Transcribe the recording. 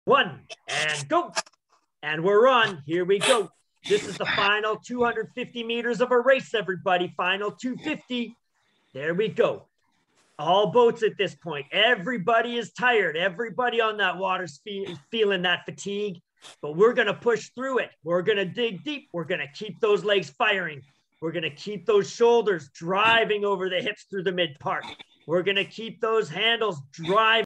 One, and go. And we're on. Here we go. This is the final 250 meters of a race, everybody. Final 250. There we go. All boats at this point. Everybody is tired. Everybody on that water's feeling that fatigue. But we're going to push through it. We're going to dig deep. We're going to keep those legs firing. We're going to keep those shoulders driving over the hips through the mid part. We're going to keep those handles driving